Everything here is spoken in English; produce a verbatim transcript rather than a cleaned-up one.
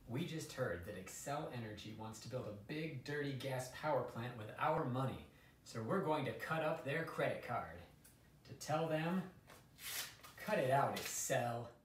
We just heard that Xcel Energy wants to build a big, dirty gas power plant with our money. So we're going to cut up their credit card to tell them, cut it out, Xcel.